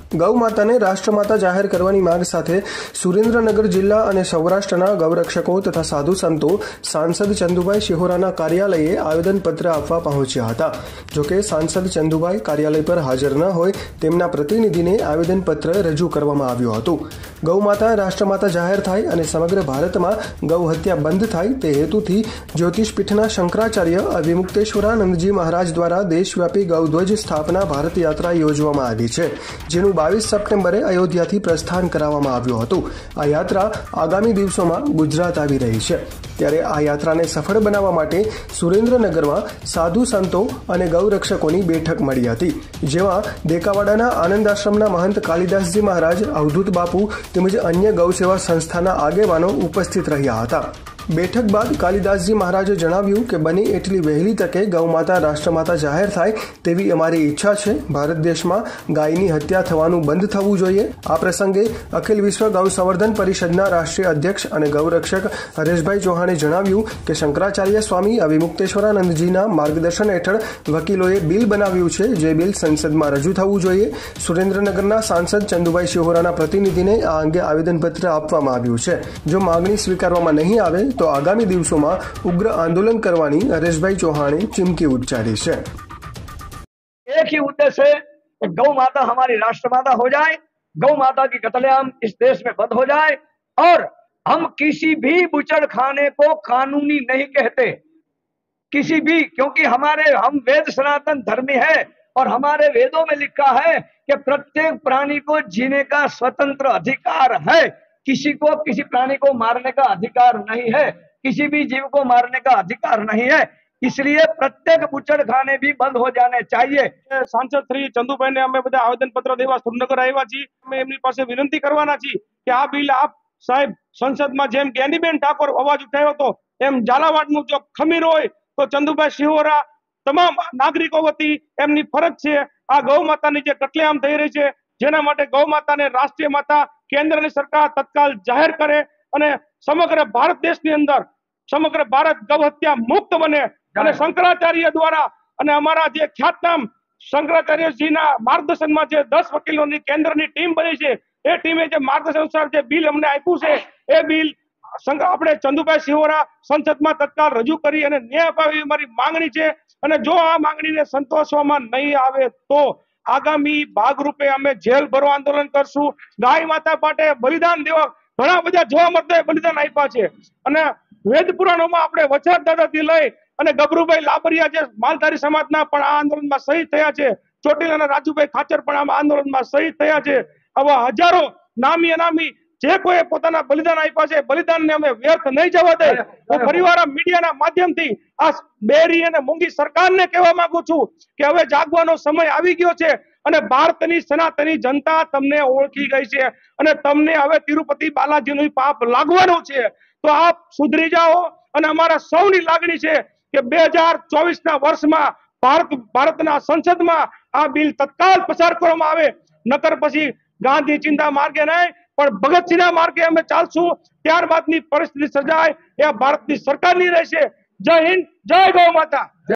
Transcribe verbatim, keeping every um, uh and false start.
ગૌ માતાને રાષ્ટ્રમાતા જાહેર કરવાની માંગ સાથે સુરેન્દ્રનગર જિલ્લા અને સૌરાષ્ટ્રના ગૌરક્ષકો તથા સાધુ સંતો સાંસદ ચંદુભાઈ શિહોરાના કાર્યાલયે આવેદનપત્ર આપવા પહોંચ્યા હતા। જોકે સાંસદ ચંદુભાઈ કાર્યાલય પર હાજર ન હોય તેમના પ્રતિનિધિને આવેદનપત્ર રજૂ કરવામાં આવ્યું હતું। ગૌ માતા રાષ્ટ્રમાતા જાહેર થાય અને સમગ્ર ભારતમાં ગૌ હત્યા બંધ થાય તે હેતુથી જ્યોતિષપીઠના શંકરાચાર્ય અવિમુક્તેશ્વરાનંદજી મહારાજ દ્વારા દેશવ્યાપી ગૌધ્વજ સ્થાપના ભારત યાત્રા યોજવામાં આવી છે, જેનું બાવીસ સપ્ટેમ્બરે અયોધ્યાથી પ્રસ્થાન કરાવવામાં આવ્યું હતું। આ યાત્રા આગામી દિવસોમાં ગુજરાત આવી રહી છે, ત્યારે આ યાત્રાને સફળ બનાવવા માટે સુરેન્દ્રનગરમાં સાધુ સંતો અને ગૌરક્ષકોની બેઠક મળી હતી, જેમાં દેકાવાડાના આનંદ આશ્રમના મહંત કાલિદાસજી મહારાજ, અવધૂત બાપુ તેમજ અન્ય ગૌસેવા સંસ્થાના આગેવાનો ઉપસ્થિત રહ્યા હતા। બેઠક બાદ કાલિદાસજી મહારાજે જણાવ્યું કે બને એટલી વહેલી તકે ગૌમાતા રાષ્ટ્રમાતા જાહેર થાય તેવી અમારી ઈચ્છા છે। ભારત દેશમાં ગાયની હત્યા થવાનું બંધ થવું જોઈએ। આ પ્રસંગે અખિલ વિશ્વ ગૌ સંવર્ધન પરિષદના રાષ્ટ્રીય અધ્યક્ષ અને ગૌરક્ષક હરેશભાઈ ચૌહાણે જણાવ્યું કે શંકરાચાર્ય સ્વામી અવિમુક્તેશ્વરાનંદજીના માર્ગદર્શન હેઠળ વકીલોએ બિલ બનાવ્યું છે, જે બિલ સંસદમાં રજૂ થવું જોઈએ। સુરેન્દ્રનગરના સાંસદ ચંદુભાઈ શિહોરાના પ્રતિનિધિને આ અંગે આવેદનપત્ર આપવામાં આવ્યું છે। જો માગણી સ્વીકારવામાં નહીં આવે तो आगामी दिवसों में उग्र आंदोलन करवानी हरेशभाई चौहाने चिमकी उच्चारी है। एक ही उद्देश्य है कि गौ माता हमारी राष्ट्रमाता हो जाए, गौ माता की कत्लेआम इस देश में बंद हो जाए और हम किसी भी बुचड़ खाने को कानूनी नहीं कहते, किसी भी, क्योंकि हमारे हम वेद सनातन धर्मी है और हमारे वेदों में लिखा है कि प्रत्येक प्राणी को जीने का स्वतंत्र अधिकार है। किसी को किसी प्राणी को मारने का अधिकार नहीं है, किसी भी जीव को मारने का अधिकार नहीं है, इसलिए प्रत्येक बुचड़ खाने भी बंद हो जाने चाहिए। सांसद श्री चंदुभाई ने अमे बधा आवेदन पत्र देवा सुरेन्द्रनगर आव्या छीए। अमे एमनी पासे विनंती करवाना छीए कि आ बिल आप साहेब संसद में जेम ज्ञानीबेन ठाकोर अवाज उठाव्यो तो एम झालावाड़नुं जो खमीर होय तो चंदुभाई शिहोरा तमाम नागरिको वती एमनी फरज छे आ गौ मातानी जे कत्लेआम थई रही छे जेना माटे गौ माताने राष्ट्रीय माता केन्द्र सरकार तत्काल जाहिर करे અને સમગ્ર ભારત દેશની અંદર સમગ્ર ભારત ગૌ હત્યા મુક્ત બને અને શંકરાચાર્ય દ્વારા અને અમારા જે ખ્યાતનામ શંકરાચાર્યજીના માર્ગદર્શનમાં જે દસ વકીલોની કેન્દ્રની ટીમ બની છે એ ટીમે જે માર્ગદર્શન અનુસાર જે બિલ અમને આપ્યું છે એ બિલ આપણે ચંદુભાઈ શિહોરા સંસદમાં તત્કાલ રજૂ કરી અને ન્યાય અપાવે અમારી માંગણી છે। અને જો આ માંગણીને સંતોષવામાં નહીં આવે તો आगामी भागरूपे अमे जेल भरो आंदोलन करशुं। गाय माता पाटे बलिदान देवा घणा बधा जोवा मळता बलिदान आप्या छे अने वेद पुराणोमां आपणे वचन दादाथी लई अने गभरुभाई लाबरिया जे मालधारी समाजना पण आ आंदोलनमां शहीद थया छे, ચોટીલાના રાજુભાઈ ખાચર પણ આ આંદોલનમાં શહીદ થયા છે। આવા હજારો નામી અનામી જે કોઈ પોતાના બલિદાન આપ્યા છે બલિદાનને અમે વ્યર્થ નહીં જવા દે। હું ફરીવાર મીડિયાના માધ્યમથી આ બેરી અને મૂંગી સરકારને કહેવા માંગુ છું કે હવે જાગવાનો સમય આવી ગયો છે અને ભારતની સનાતની જનતા તમને ઓળખી ગઈ છે અને તમને હવે તિરુપતિ બાલાજીનું પાપ લાગવાનું છે। તો આપ સુધરી જાઓ અને અમારા સૌની લાગણી છે કે બે હજાર ચોવીસ ના વર્ષમાં ભારત ભારતના સંસદમાં આ બિલ તત્કાલ પસાર કરવામાં આવે, નકર પછી ગાંધી ચિંતા માર્ગે નહીં પણ ભગતસિંહના માર્ગે અમે ચાલશું। ત્યારબાદની પરિસ્થિતિ સર્જાય એ ભારતની સરકારની રહેશે। જય હિન્દ, જય ગૌ માતા।